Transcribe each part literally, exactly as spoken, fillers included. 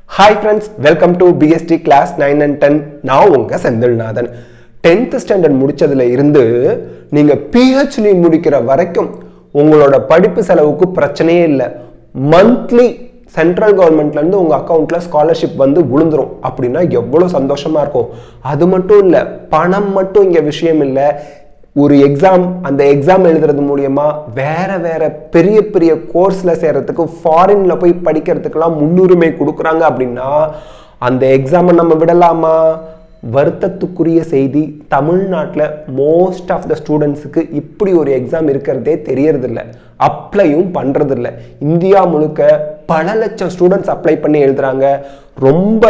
Hi friends, welcome to B S T class nine and ten. நான் உங்க Senthilnathan. tenth standard முடிச்சதுல இருந்து நீங்க P H D முடிக்கிற வரைக்கும் உங்களோட படிப்பு செலவுக்கு பிரச்சனையே இல்ல. monthly சென்ட்ரல் கவர்மெண்ட்ல இருந்து உங்க அக்கவுண்ட்ல ஸ்காலர்ஷிப் வந்து விழுந்துரும். அப்படினா எவ்வளவு சந்தோஷமா இருக்கும். அது மட்டும் இல்ல, பணம் மட்டும் இங்க விஷயம் இல்ல. ஒரு எக்ஸாம் அந்த எக்ஸாம் எழுதுறது மூலமா வேற வேற பெரிய பெரிய கோர்ஸ்ல சேர்றதுக்கு ஃபாரின்ல போய் படிக்கிறதுக்குலாம் முன்னுரிமை கொடுக்குறாங்க. அப்படின்னா அந்த எக்ஸாமை நம்ம விடலாமா? வருத்தத்துக்குரிய செய்தி, தமிழ்நாட்டில் மோஸ்ட் ஆஃப் த ஸ்டூடெண்ட்ஸுக்கு இப்படி ஒரு எக்ஸாம் இருக்கிறதே தெரியறதில்ல, அப்ளையும் பண்றதில்ல. இந்தியா முழுக்க பல லட்சம் ஸ்டூடெண்ட்ஸ் அப்ளை பண்ணி எழுதுறாங்க, ரொம்ப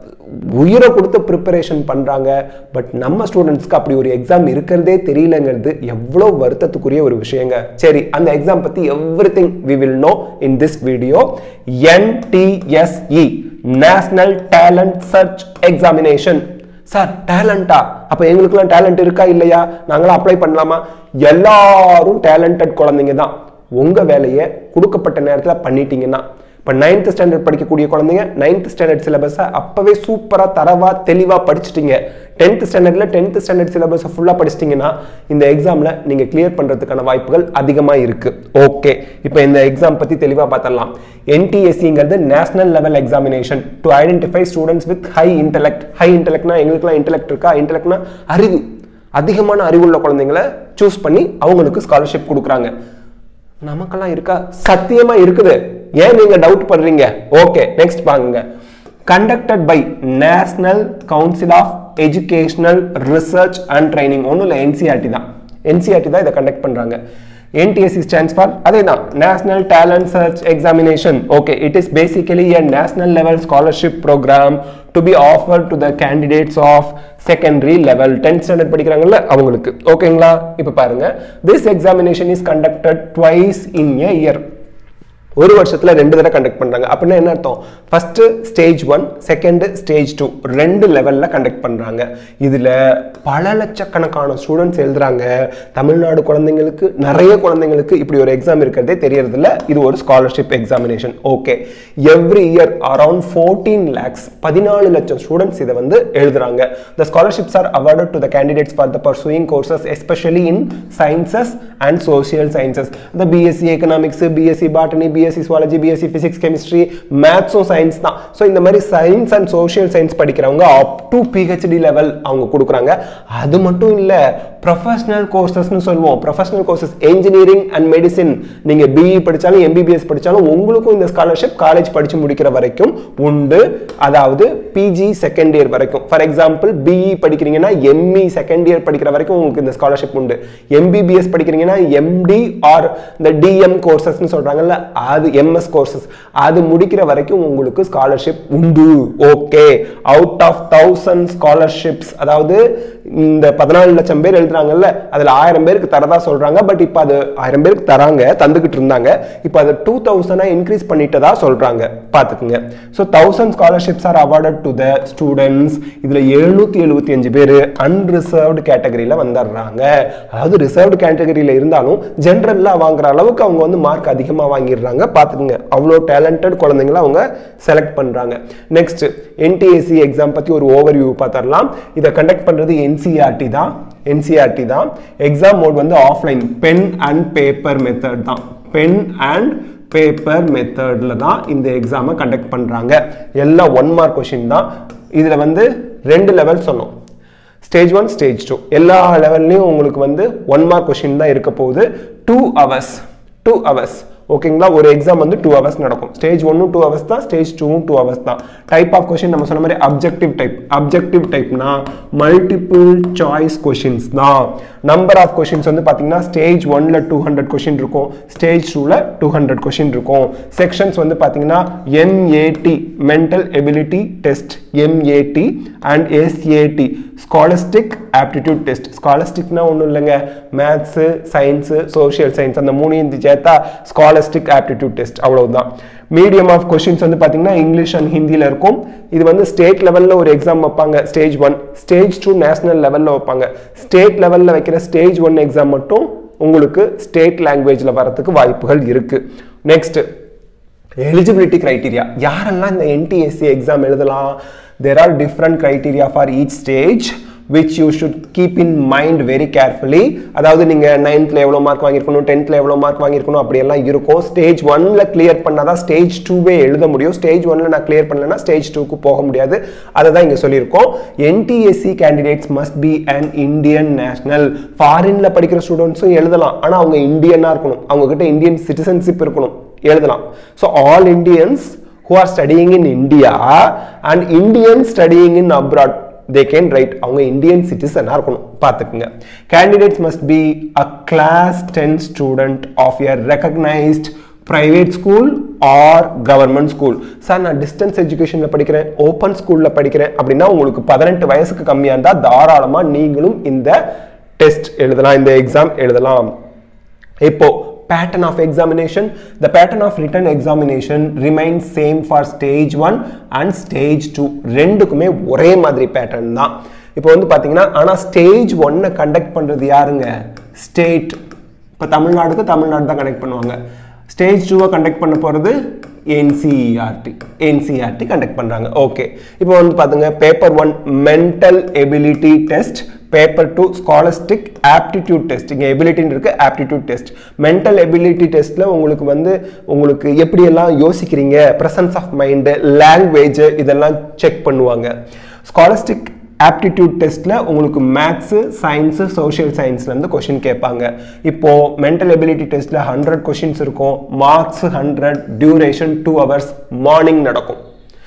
உயிரை கொடுத்து ப்ரிப்பரேஷன் பண்றாங்க. பட் நம்ம ஸ்டூடெண்ட்ஸ்க்கு அப்படி ஒரு எக்ஸாம் இருக்கிறதே தெரியலங்கிறது எவ்வளோ வருத்தத்துக்குரிய ஒரு விஷயங்க. சரி, அந்த எக்ஸாம் பத்தி everything we will know in this video. N T S E National Talent Search Examination. Sir, டேலண்டா? அப்ப எங்களுக்குலாம் டேலண்ட் இருக்கா இல்லையா? நாங்களாம் அப்ளை பண்ணலாமா? எல்லாரும் டேலண்டட் குழந்தைங்க தான். உங்க வேலையை கொடுக்கப்பட்ட நேரத்தில் பண்ணிட்டீங்கன்னா, இப்போ நைன்த் ஸ்டாண்டர்ட் படிக்கக்கூடிய குழந்தைங்க நைன்த் ஸ்டாண்டர்ட் சிலபஸை அப்பவே சூப்பராக தரவா தெளிவாக படிச்சுட்டீங்க. டென்த் ஸ்டாண்டர்ட்ல டென்த் ஸ்டாண்டர்ட் சிலபஸை ஃபுல்லாக படிச்சிட்டிங்கன்னா இந்த எக்ஸாமில் நீங்கள் கிளியர் பண்ணுறதுக்கான வாய்ப்புகள் அதிகமாக இருக்கு. ஓகே, இப்போ இந்த எக்ஸாம் பற்றி தெளிவாக பார்த்துடலாம். N T S E national level examination to identify students with high intellect. High இன்டெலெக்ட்னா எங்களுக்குலாம் இன்டெலெக்ட் இருக்கா? இன்டெலெக்ட்னா அறிவு, அதிகமான அறிவுள்ள குழந்தைங்களை சூஸ் பண்ணி அவங்களுக்கு ஸ்காலர்ஷிப் கொடுக்குறாங்க. நமக்கெல்லாம் இருக்கா? சத்தியமா இருக்குது. ஏன் நீங்க டவுட் பண்றீங்க? ஓகே, நெக்ஸ்ட் பாருங்க. Conducted by National Council of Educational Research and Training. ஒன்றும் இல்லை, N C E R T தான். N C E R T தான் இதை கண்டக்ட் பண்றாங்க. N T S E stands for அதே தான், National Talent Search Examination. Okay, it is basically a national level scholarship program to be offered to the candidates of secondary level. tenth standard படிக்கிறாங்கல்ல அவங்களுக்கு. ஓகேங்களா? இப்போ பாருங்க, this examination is conducted twice in a year. ஒரு வருஷத்துல ரெண்டு தடவை conduct பண்றாங்க. அப்படின்னா என்ன அர்த்தம்? First stage one, second stage two, ரெண்டு லெவல்ல கண்டக்ட் பண்றாங்க. இதுல பல லட்சக்கணக்கான ஸ்டூடெண்ட்ஸ் எழுதுறாங்க. தமிழ்நாடு குழந்தைங்களுக்கு, நிறைய குழந்தைங்களுக்கு இப்படி ஒரு எக்ஸாம் இருக்கிறதே தெரியறது இல்ல. இது ஒரு scholarship examination. Okay, every year around fourteen lakhs, பதினாலு லட்சம் ஸ்டூடெண்ட்ஸ் இதை வந்து எழுதுறாங்க. The scholarships are awarded to the candidates for the pursuing courses, especially in sciences and social sciences. The B S C Economics, B S C Botany, B S C Zoology, B S C Physics, Chemistry, Maths and Science தான். So இந்த மாதிரி science and social science படிக்கிறவங்க up to P H D level அவங்க கொடுக்குறாங்க. அது மட்டும் இல்ல, professional கோர்சஸ்னு சொல்லுவோம். Professional courses engineering and medicine, நீங்க B E படிச்சாலும் M B B S படிச்சாலும் உங்களுக்கும் இந்த ஸ்காலர்ஷிப் காலேஜ் படிச்சு முடிக்கிற வரைக்கும் உண்டு. அதாவது P G செகண்ட் இயர் வரைக்கும். ஃபார் எக்ஸாம்பிள் B E படிக்கிறீங்கன்னா M E செகண்ட் இயர் படிக்கிற வரைக்கும் உங்களுக்கு இந்த ஸ்காலர்ஷிப் உண்டு. M B B S படிக்கிறீங்கன்னா M D ஆர் இந்த D M கோர்சஸ்னு சொல்றாங்கல்ல, அது M S கோர்சஸ், அது முடிக்கிற வரைக்கும் உங்களுக்கு ஸ்காலர்ஷிப் உண்டு. Okay, out of thousand scholarships, அதாவது இந்த பதினாலு லட்சம் பேர் எழுதுறாங்கல்ல, அதுல ஆயிரம் பேருக்கு தரதா சொல்றாங்க. பட் இப்ப அது ஆயிரம் பேருக்கு தராங்க, தந்துகிட்டு இருந்தாங்க. இப்ப அது டூ தௌசண்டா இன்க்ரீஸ் பண்ணிட்டதா சொல்றாங்க. பாத்துக்குங்க. So thousand scholarships are awarded to the students. இதுல எழுநூத்தி எழுபத்தி அஞ்சு பேர் அன்ரிசர்வ்டு கேட்டகரியில வந்துடுறாங்க. அதாவது ரிசர்வ்டு கேட்டகரியில இருந்தாலும் ஜென்ரல்ல வாங்குற அளவுக்கு அவங்க வந்து மார்க் அதிகமா வாங்கிடுறாங்க. பாத்துக்குங்க, அவ்வளோ டேலண்டட் குழந்தைங்களை அவங்க செலக்ட் பண்றாங்க. Next, N T S E exam பத்தி ஒரு ஓவர்வியூ பார்த்துடலாம். இதை கண்டக்ட் பண்றது N C E R T தான். N C E R T தான். எக்ஸாம் மோட் வந்து offline, pen and paper method தான். பென் அண்ட் பேப்பர் மெத்தட்ல தான் இந்த எக்ஸாமை கண்டக்ட் பண்றாங்க. எல்லாம் ஒன் மார்க் கொஸ்டின் தான். இதுல வந்து ரெண்டு லெவல் சொன்னோம், ஸ்டேஜ் ஒன், ஸ்டேஜ் டூ. எல்லா லெவல்லையும் உங்களுக்கு வந்து ஒன் மார்க் கொஸ்டின் தான் இருக்க போகுது. டூ ஹவர்ஸ் டூ ஹவர்ஸ் ஓகேங்களா? ஒரு எக்ஸாம் வந்து டூ ஹவர்ஸ் நடக்கும். ஸ்டேஜ் ஒன்னும் டூ ஹவர்ஸ் தான், ஸ்டேஜ் டூவும் டூ ஹவர்ஸ் தான். டைப் ஆஃப் கொஸ்டின் நம்ம சொன்ன மாதிரி அப்ஜெக்டிவ் டைப். அப்ஜெக்டிவ் டைப்னா மல்டிபிள் சாய்ஸ் கொஸ்டின்ஸ் தான். நம்பர் ஆஃப் கொஸ்டின்ஸ் வந்து பார்த்தீங்கன்னா ஸ்டேஜ் ஒன்ல டூ ஹண்ட்ரட் கொஸ்டின் இருக்கும், ஸ்டேஜ் டூல டூ ஹண்ட்ரட் கொஸ்டின் இருக்கும். செக்ஷன்ஸ் வந்து பார்த்தீங்கன்னா M A T mental ability test, M A T and S A T scholastic aptitude test. ஸ்காலஸ்டிக்னா ஒன்றும் இல்லைங்க, மேத்ஸு, சயின்ஸு, சோஷியல் சயின்ஸ், அந்த மூணையும் சேர்த்தா ஸ்காலஸ்டிக் ஆப்டிடியூட் டெஸ்ட், அவ்வளவுதான். மீடியம் ஆஃப் கொஸ்டின்ஸ் வந்து பார்த்தீங்கன்னா இங்கிலீஷ் அண்ட் ஹிந்தியில் இருக்கும். இது வந்து ஸ்டேட் லெவலில் ஒரு எக்ஸாம் வைப்பாங்க, stage one. Stage two national லெவலில் வைப்பாங்க. ஸ்டேட் லெவலில் வைக்கிற ஸ்டேஜ் ஒன் எக்ஸாம் மட்டும் உங்களுக்கு ஸ்டேட் லாங்குவேஜில் வரதுக்கு வாய்ப்புகள் இருக்கு. நெக்ஸ்ட், எலிஜிபிலிட்டி கிரைட்டீரியா யாரெல்லாம் இந்த என்டிஎஸ்சி எக்ஸாம் எழுதலாம்? there are different criteria for each stage which you should keep in mind very carefully. அதாவது நீங்க ninth ல எவ்வளவு மார்க் வாங்கியிருக்கணும், tenth ல எவ்வளவு மார்க் வாங்கியிருக்கணும் அப்படி எல்லாம் இருக்கும். ஸ்டேஜ் ஒன்ல கிளியர் பண்ணாதான் ஸ்டேஜ் டூவே எழுத முடியும். ஸ்டேஜ் ஒன்ல நான் கிளியர் பண்ணலன்னா ஸ்டேஜ் டூக்கு போக முடியாது. அதை தான் இங்க சொல்லியிருக்கோம். NTSC candidates must be an Indian national. ஃபாரின்ல படிக்கிற ஸ்டூடெண்ட்ஸும் எழுதலாம், ஆனா அவங்க இந்தியனா இருக்கணும், அவங்க கிட்ட இந்தியன் சிட்டிசன்ஷிப் இருக்கணும், எழுதலாம். So all Indians who are studying in India and Indians studying in abroad, they can write அவங்க இந்தியன் சிட்டிசனா இருக்கணும். பார்த்துக்குங்க. Candidates must be a class ten student of a recognized private school or government school. Sir நான் distance எஜுகேஷன்ல படிக்கிறேன், open ஸ்கூல்ல படிக்கிறேன் அப்படின்னா உங்களுக்கு பதினெட்டு வயசுக்கு கம்மியா இருந்தா தாராளமா நீங்களும் இந்த டெஸ்ட் எழுதலாம், இந்த எக்ஸாம் எழுதலாம். இப்போ pattern of examination, the pattern of written examination remains same for stage one and stage two. ரெண்டுக்குமே ஒரே மாதிரி பேட்டர்ன் தான். இப்போ வந்து பாத்தீங்கன்னா ஆனா ஸ்டேஜ் ஒன்னை கண்டக்ட் பண்றது யாருங்க? ஸ்டேட். இப்போ தமிழ்நாடுக்கு தமிழ்நாடு தான் கண்டக்ட் பண்ணுவாங்க. ஸ்டேஜ் டூவை கண்டக்ட் பண்ண போறது என்சிஇஆர்டி. என்சிஇஆர்டி கண்டக்ட் பண்றாங்க. ஓகே, இப்போ வந்து பாத்துங்க paper one mental ability test, paper two scholastic aptitude test. இங்கே எபிலிட்டின்னு இருக்கு, ஆப்டிடியூட் டெஸ்ட். மென்டல் எபிலிட்டி டெஸ்ட்ல உங்களுக்கு வந்து உங்களுக்கு எப்படி எல்லாம் யோசிக்கிறீங்க, பிரசன்ஸ் ஆஃப் மைண்டு, லாங்குவேஜ் இதெல்லாம் செக் பண்ணுவாங்க. ஸ்காலஸ்டிக் ஆப்டிடியூட் டெஸ்ட்ல உங்களுக்கு மேத்ஸ், சயின்ஸ், சோஷியல் சயின்ஸ்ல இருந்து கொஸ்டின் கேட்பாங்க. இப்போ மென்டல் எபிலிட்டி டெஸ்ட்ல ஹண்ட்ரட் கொஸ்டின்ஸ் இருக்கும், marks hundred, duration two hours, morning நடக்கும்.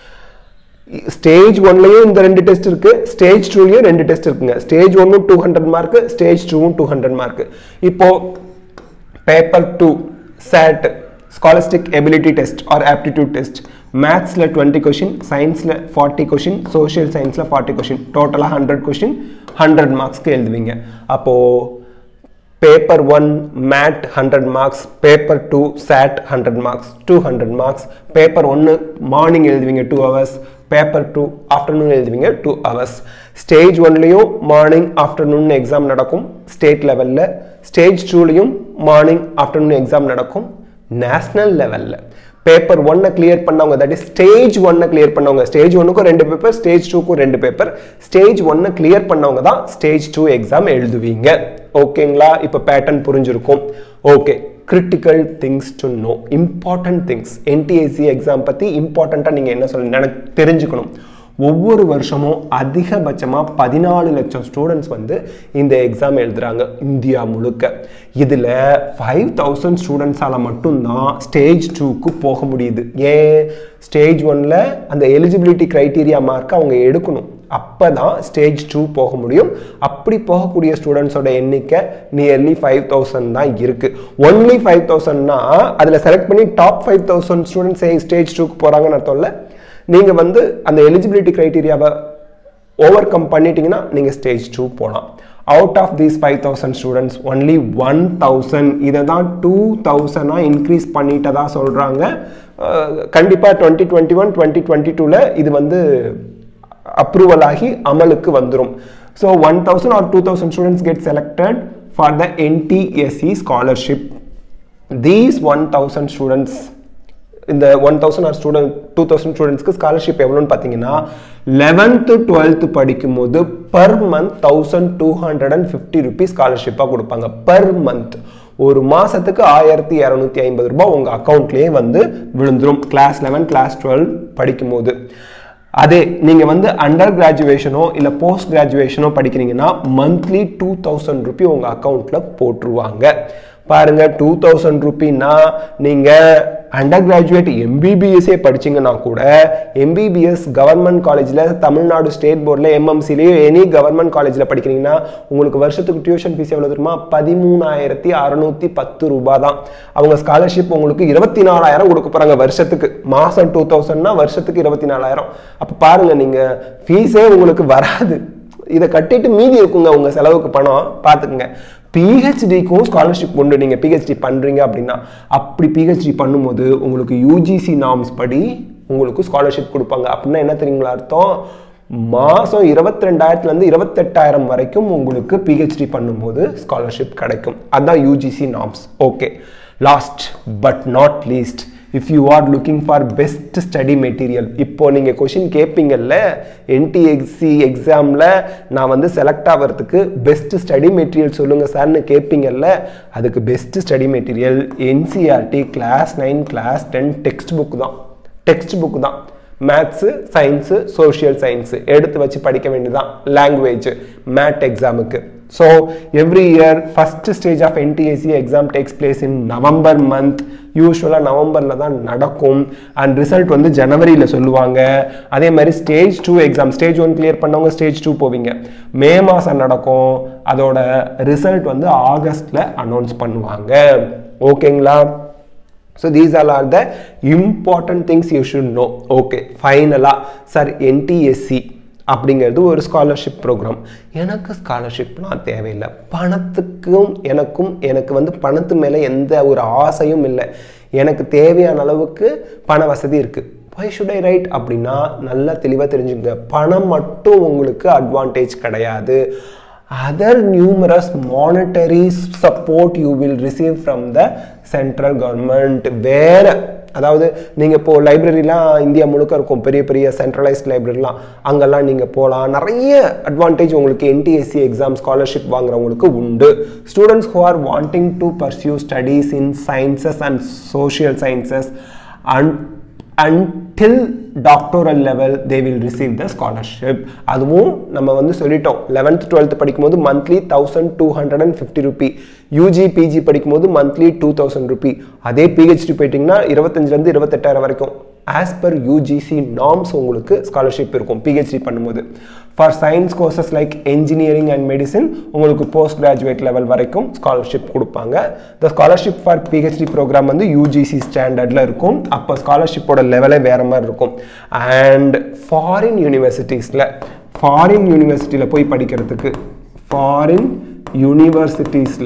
ஸ்டேஜ் ஒன்லயும் இந்த ரெண்டு டெஸ்ட் இருக்கு, ஸ்டேஜ் டூலயும் ரெண்டு டெஸ்ட் இருக்குங்க. ஸ்டேஜ் ஒன்னும் டூ ஹண்ட்ரட் மார்க், ஸ்டேஜ் டூவும் டூ ஹண்ட்ரட் மார்க். இப்போ paper two SAT scholastic ability test or aptitude test. மேத்ஸ்ல டுவெண்ட்டி கொஸ்டின், சயின்ஸ்ல ஃபார்ட்டி கொஸ்டின், சோஷியல் சயின்ஸ்ல ஃபார்ட்டி கொஸ்டின், டோட்டலா ஹண்ட்ரட் கொஸ்டின், ஹண்ட்ரட் மார்க்ஸ்க்கு எழுதுவீங்க. அப்போ paper one MAT hundred marks, paper two SAT hundred marks, two hundred marks. Paper ஒன்னு morning எழுதுவீங்க two hours, paper two afternoon எழுதுவீங்க டூ ஹவர்ஸ். ஸ்டேஜ் ஒன்லையும் morning afternoon exam நடக்கும் state லெவலில். ஸ்டேஜ் டூலையும் மார்னிங் ஆஃப்டர்நூன் எக்ஸாம் நடக்கும் national லெவலில். Paper ஒன்னை கிளியர் பண்ணவங்க, தட் இஸ் ஸ்டேஜ் ஒன்னை கிளியர் பண்ணவங்க, ஸ்டேஜ் ஒன்னுக்கும் ரெண்டு பேப்பர், ஸ்டேஜ் டூக்கும் ரெண்டு பேப்பர், ஸ்டேஜ் ஒன்னை கிளியர் பண்ணவங்க தான் ஸ்டேஜ் டூ எக்ஸாம் எழுதுவீங்க. ஓகேங்களா? இப்போ பேட்டர்ன் புரிஞ்சிருக்கும். Okay, critical things to know, important things. NTSC exam பற்றி இம்பார்ட்டண்ட்டாக நீங்கள் என்ன சொல்ல எனக்கு தெரிஞ்சுக்கணும். ஒவ்வொரு வருஷமும் அதிகபட்சமாக பதினாலு லட்சம் ஸ்டூடெண்ட்ஸ் வந்து இந்த எக்ஸாம் எழுதுறாங்க இந்தியா முழுக்க. இதில் ஃபைவ் தௌசண்ட் ஸ்டூடெண்ட்ஸால் மட்டும்தான் ஸ்டேஜ் டூக்கு போக முடியுது. ஏன்? ஸ்டேஜ் ஒன்ல அந்த எலிஜிபிலிட்டி கிரைட்டீரியா மார்க்கை அவங்க எடுக்கணும், அப்போ தான் ஸ்டேஜ் டூ போக முடியும். அப்படி போகக்கூடிய ஸ்டூடெண்ட்ஸோட எண்ணிக்கை நியர்லி ஃபைவ் தௌசண்ட் தான் இருக்கு. ஒன்லி ஃபைவ் தௌசண்ட்னா அதில் செலக்ட் பண்ணி top five thousand students stage டூக்கு போகிறாங்கன்னு அர்த்தம் இல்லை. நீங்கள் வந்து அந்த எலிஜிபிலிட்டி கிரைட்டீரியாவை ஓவர் கம் பண்ணிட்டீங்கன்னா நீங்கள் ஸ்டேஜ் டூ போகலாம். Out of these five thousand students only one thousand இதை தான் டூ தௌசண்டாக இன்க்ரீஸ் பண்ணிட்டதா சொல்கிறாங்க. கண்டிப்பாக twenty twenty one twenty twenty டூவில் இது வந்து அப்ரூவல் ஆகி அமலுக்கு வந்துடும். So one thousand or two thousand students get selected for the NTSC scholarship. These one thousand students, இந்த one thousand or student two thousand ஸ்டூடெண்ட்ஸ்க்கு ஸ்காலர்ஷிப் எவ்வளோன்னு பார்த்தீங்கன்னா லெவன்த்து டுவெல்த்து படிக்கும் போது per month thousand two hundred and fifty rupees ஸ்காலர்ஷிப்பாக கொடுப்பாங்க. Per month ஒரு மாசத்துக்கு ஆயிரத்தி இரநூத்தி ஐம்பது ரூபாய் உங்க அக்கௌண்ட்லேயே வந்து விழுந்துரும் கிளாஸ் லெவன் கிளாஸ் டுவெல் படிக்கும் போது. அதே நீங்க வந்து அண்டர் கிராஜுவேஷனோ இல்ல போஸ்ட் கிராஜுவேஷனோ படிக்கிறீங்கன்னா மந்த்லி டூ தௌசண்ட் ருபி உங்க அக்கௌண்ட்ல போட்டுருவாங்க. பாருங்க, டூ தௌசண்ட் ருபின்னா நீங்க அண்டர் கிராஜுவேட் எம்பிபிஎஸ்ஏ படிச்சிங்கன்னா கூட எம்பிபிஎஸ் கவர்மெண்ட் காலேஜில் தமிழ்நாடு ஸ்டேட் போர்டில் எம்எம்சிலேயோ எனி கவர்மெண்ட் காலேஜில் படிக்கிறீங்கன்னா உங்களுக்கு வருஷத்துக்கு டியூஷன் ஃபீஸ் எவ்வளோ தெரியுமா? பதிமூணாயிரத்தி அறுநூத்தி பத்து ரூபாய் தான். அவங்க ஸ்காலர்ஷிப் உங்களுக்கு இருபத்தி நாலாயிரம் கொடுக்க போகிறாங்க வருஷத்துக்கு. மாதம் டூ தௌசண்ட்னா வருஷத்துக்கு இருபத்தி நாலாயிரம். அப்போ பாருங்க, நீங்கள் ஃபீஸே உங்களுக்கு வராது, இதை கட்டிட்டு மீதி இருக்குங்க உங்கள் செலவுக்கு பணம். பார்த்துக்குங்க. பிஹெச்டிக்கும் ஸ்காலர்ஷிப் உண்டு. நீங்கள் பிஹெச்டி பண்ணுறீங்க அப்படின்னா அப்படி பிஹெச்டி பண்ணும்போது உங்களுக்கு யூஜிசி நார்ம்ஸ் படி உங்களுக்கு ஸ்காலர்ஷிப் கொடுப்பாங்க. அப்படின்னா என்ன தெரியுங்களா அர்த்தம்? மாதம் இருபத்தி ரெண்டாயிரத்துலேருந்து இருபத்தெட்டாயிரம் வரைக்கும் உங்களுக்கு பிஹெச்டி பண்ணும்போது ஸ்காலர்ஷிப் கிடைக்கும். அதுதான் UGC norms. Okay, last but not least, if you are looking for best study material. இப்போ நீங்க क्वेश्चन கேப்பீங்கல்ல N T S C எக்ஸாம்ல நான் வந்து செலக்ட் ஆவறதுக்கு பெஸ்ட் ஸ்டடி மெட்டீரியல் சொல்லுங்க சார்னு கேப்பீங்கல்ல அதுக்கு best study material N C E R T class nine class ten text book தான் டெக்ஸ்ட் புக் தான் மேத்ஸ் சயின்ஸ் சோஷியல் சயின்ஸ் எடுத்து வச்சு படிக்க வேண்டியதான் லாங்குவேஜ் மேட் எக்ஸாமுக்கு so every year first stage of N T S C exam takes place in November month usually நவம்பர்ல தான் நடக்கும் and result வந்து ஜனவரியில சொல்லுவாங்க அதே மாதிரி stage two exam stage one clear பண்ணவங்க stage two போவீங்க மே மாசம் நடக்கும் அதோட result வந்து ஆகஸ்ட்ல அனௌன்ஸ் பண்ணுவாங்க ஓகேங்களா so these all are the important things you should know okay finally sir N T S C அப்படிங்கிறது ஒரு ஸ்காலர்ஷிப் ப்ரோக்ராம் எனக்கு ஸ்காலர்ஷிப்லாம் தேவையில்லை பணத்துக்கும் எனக்கும் எனக்கு வந்து பணத்து மேலே எந்த ஒரு ஆசையும் இல்லை எனக்கு தேவையான அளவுக்கு பண வசதி இருக்குது why should I write அப்படின்னா நல்லா தெளிவாக தெரிஞ்சுங்க பணம் மட்டும் உங்களுக்கு அட்வான்டேஜ் கிடையாது other numerous monetary support you will receive from the central government வேற அதாவது நீங்க இப்போ லைப்ரரிலாம் இந்தியா முழுக்க இருக்கும் பெரிய பெரிய சென்ட்ரலைஸ்ட் லைப்ரரிலாம் அங்கெல்லாம் நீங்க போலாம் நிறைய அட்வான்டேஜ் உங்களுக்கு N T S C exam scholarship வாங்குறவங்களுக்கு உண்டு students who are wanting to pursue studies in sciences and social sciences and until doctoral level they will receive the scholarship அதுவும் நம்ம வந்து சொல்லிட்டோம் eleventh twelfth படிக்கும்போது monthly one thousand two hundred fifty rupees U G P G படிக்கும்போது monthly two thousand rupees அதே P H D போயிட்டீங்கன்னா twenty-five ல இருந்து twenty-eight வரைக்கும் as per U G C norms உங்களுக்கு ஸ்காலர்ஷிப் இருக்கும் P H D பண்ணும்போது for science courses like engineering and medicine உங்களுக்கு post graduate level வரைக்கும் ஸ்காலர்ஷிப் கொடுப்பாங்க the scholarship for P H D program வந்து U G C ஸ்டாண்டர்ட்ல இருக்கும் அப்ப ஸ்காலர்ஷிப்போட லெவலே வேற மாதிரி இருக்கும் and foreign universitiesல foreign universityல போய் படிக்கிறதுக்கு foreign universitiesல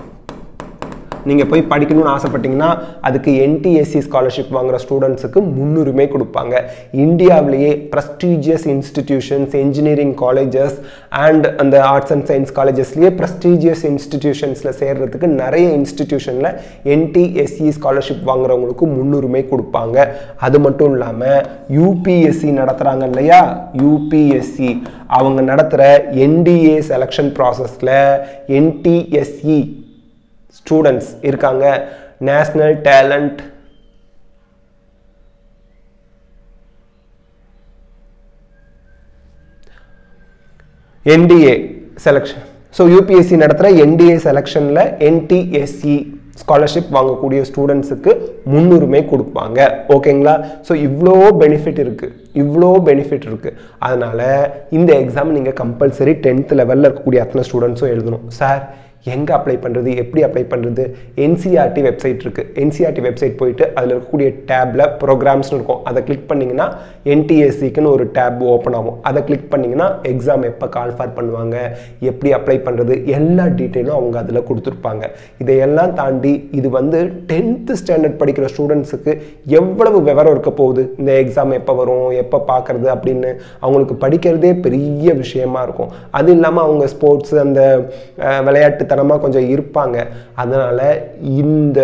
நீங்க போய் படிக்கணும்னு ஆசைப்பட்டீங்கன்னா அதுக்கு N T S C scholarship வாங்குற ஸ்டூடண்ட்ஸ்க்கு முன்னுரிமை கொடுப்பாங்க இந்தியாவிலேயே prestigious institutions engineering colleges and அந்த arts and science collegesலயே prestigious institutionsல சேர்றதுக்கு நிறைய இன்ஸ்டிடியூஷன்ல N T S C scholarship வாங்குறவங்களுக்கு முன்னுரிமை கொடுப்பாங்க அது மட்டும் இல்லாம U P S C நடத்துறாங்க இல்லையா U P S C அவங்க நடத்துற N D A செலக்ஷன் processல N T S C students இருக்காங்க national talent N D A selection so U P S C நடத்துற N D A செலக்ஷன்ல N T S C scholarship வாங்கக்கூடிய ஸ்டூடண்ட்ஸ்க்கு முன்னுரிமை கொடுப்பாங்க ஓகேங்களா சோ இவ்ளோ பெனிஃபிட் இருக்கு இவ்ளோ பெனிஃபிட் இருக்கு அதனால இந்த எக்ஸாம் நீங்க கம்பல்சரி tenth லெவல்ல இருக்கக்கூடிய அத்தனை ஸ்டூடண்ட்ஸும் எழுதணும் சார் எங்க அப்ளை பண்றது எப்படி அப்ளை பண்றது N C E R T website இருக்கு N C E R T website போயிட்டு அதுல இருக்கக்கூடிய டேப்ல ப்ரோகிராம்ஸ் இருக்கும் அத கிளிக் பண்ணீங்கன்னா N T S C க்குன்னு ஒரு டேப் ஓபன் ஆகும் அத கிளிக் பண்ணீங்கன்னா எக்ஸாம் எப்ப கால் ஃபார் பண்ணுவாங்க எப்படி அப்ளை பண்றது எல்லா டீடைலும் அவங்க அதுல கொடுத்திருப்பாங்க இதையெல்லாம் தாண்டி இது வந்து tenth ஸ்டாண்டர்ட் படிக்கிற ஸ்டூடண்ட்ஸ்க்கு எவ்வளவு விவரம் இருக்க போகுது இந்த எக்ஸாம் எப்ப வரும் எப்ப பார்க்கிறது அப்படினு அவங்களுக்கு படிக்கிறதே பெரிய விஷயமா இருக்கும் அது இல்லாம அவங்க ஸ்போர்ட்ஸ் அந்த விளையாட்டு தனமா கொஞ்சம் இருப்பாங்க அதனால இந்த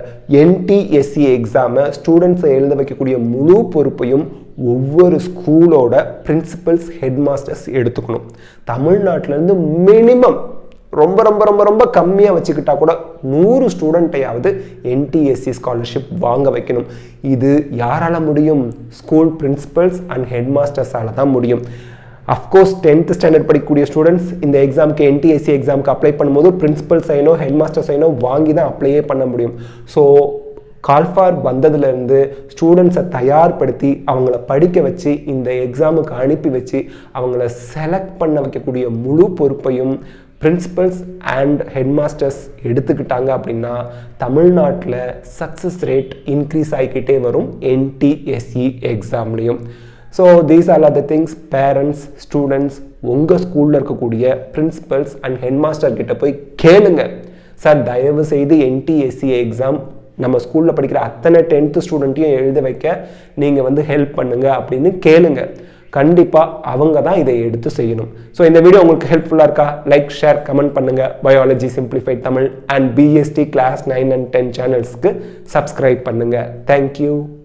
N T S C எக்ஸாமை ஸ்டூடண்ட்ஸ் எழுத வைக்கக்கூடிய முழு பொறுப்பையும் ஒவ்வொரு ஸ்கூலோட பிரின்சிபல்ஸ் ஹெட்மாஸ்டர்ஸ் எடுத்துக்கணும் தமிழ்நாட்டுல இருந்து மினிமம் ரொம்ப ரொம்ப ரொம்ப ரொம்ப கம்மியா வச்சுக்கிட்டா கூட நூறு ஸ்டூடண்ட்டையாவது N T S C scholarship வாங்க வைக்கணும் இது யாரால முடியும் ஸ்கூல் பிரின்சிபல்ஸ் அண்ட் ஹெட்மாஸ்டர்ஸால தான் முடியும் of course tenth standard படிக்கக்கூடிய ஸ்டூடண்ட்ஸ் இந்த எக்ஸாம்க்கு N T S C எக்ஸாம்க்கு அப்ளை பண்ணும்போது பிரின்சிபல் சைனோ ஹெட்மாஸ்டர் சைனோ வாங்கி தான் அப்ளையே பண்ண முடியும் ஸோ கால் ஃபார் வந்ததுல இருந்து ஸ்டூடண்ட்ஸை தயார்படுத்தி அவங்கள படிக்க வச்சு இந்த எக்ஸாமுக்கு அனுப்பி வச்சு அவங்கள செலக்ட் பண்ண வைக்கக்கூடிய முழு பொறுப்பையும் பிரின்சிபல்ஸ் அண்ட் ஹெட்மாஸ்டர்ஸ் எடுத்துக்கிட்டாங்க அப்படின்னா தமிழ்நாட்டில் சக்ஸஸ் ரேட் இன்க்ரீஸ் ஆகிக்கிட்டே வரும் N T S C எக்ஸாம்லையும் so these are the things parents students உங்க ஸ்கூல்ல இருக்கக்கூடிய பிரின்சிபல்ஸ் அண்ட் ஹெட்மாஸ்டர் கிட்ட போய் கேளுங்க சார் தயவு செய்து N T S C exam நம்ம ஸ்கூல்ல படிக்கிற அத்தனை tenth ஸ்டூடண்ட்டையும் எழுத வைக்க நீங்க வந்து ஹெல்ப் பண்ணுங்க அப்படின்னு கேளுங்க கண்டிப்பாக அவங்க தான் இதை எடுத்து செய்யணும். ஸோ இந்த வீடியோ உங்களுக்கு ஹெல்ப்ஃபுல்லாக இருக்கா? லைக், ஷேர், கமெண்ட் பண்ணுங்க. Biology simplified Tamil and BST class nine and ten சேனல்ஸ்க்கு சப்ஸ்கிரைப் பண்ணுங்க. தேங்க்யூ.